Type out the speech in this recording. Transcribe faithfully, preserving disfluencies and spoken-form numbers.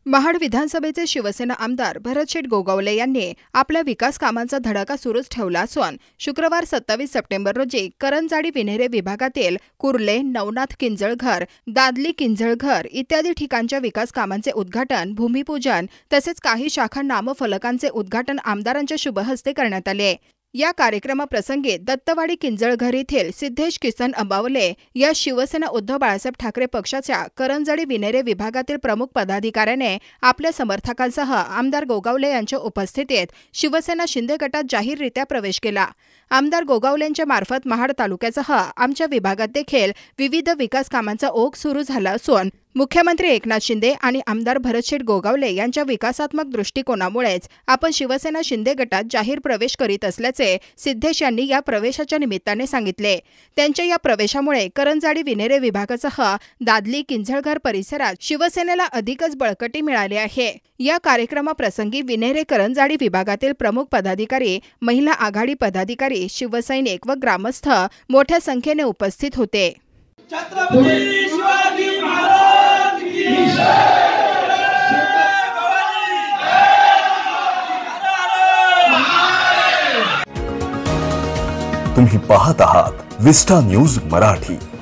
महाड विधानसभेचे शिवसेना आमदार भरतशेठ गोगावले यांनी आपल्या विकास कामांचा धडाका सुरूच ठेवला असून शुक्रवार सत्तावीस सप्टेंबर रोजी करंजाडी विन्हेरे विभागातील कुर्ले, नवनाथ किंजळघर, दादली किंजळघर इत्यादी ठिकाणच्या विकास कामांचे उद्घाटन, भूमिपूजन तसेच काही शाखा नामफलकांचे उद्घाटन आमदारांच्या शुभहस्ते करण्यात आले। या कार्यक्रमाप्रसंगी दत्तवाडी किंजळघर येथील सिद्धेश किसन अंबावले या शिवसेना उद्धव बाळासाहेब ठाकरे पक्षाच्या करंजाडी विन्हेरे विभागातील प्रमुख पदाधिकाऱ्याने आपल्या समर्थकांसह आमदार गोगावले यांच्या उपस्थितीत शिवसेना शिंदे गटात जाहीररित्या प्रवेश केला। आमदार गोगावलेंच्या मार्फत महाड तालुक्यासह आमच्या विभागात देखील विविध विकास कामांचा ओघ सुरू झाला असून मुख्यमंत्री एकनाथ शिंदे आणि आमदार भरतशेठ गोगावले यांच्या विकासात्मक दृष्टिकोनामुळेच आपण शिवसेना शिंदे गटात जाहीर प्रवेश करीत असल्याचे सिद्धेश यांनी या प्रवेशाच्या निमित्ताने सांगितले। त्यांच्या या प्रवेशामुळे करंजाडी विन्हेरे विभागासह दादली किंजळघर परिसरात शिवसेनेला अधिकच बळकटी मिळाली आहे। या कार्यक्रमाप्रसंगी विन्हेरे करंजाडी विभागातील प्रमुख पदाधिकारी, महिला आघाडी पदाधिकारी, शिवसैनिक व ग्रामस्थ मोठ्या संख्येने उपस्थित होते। छत्रपती शिवाजी महाराज की जय। तुम्ही पाहत आहात विस्टा न्यूज मराठी।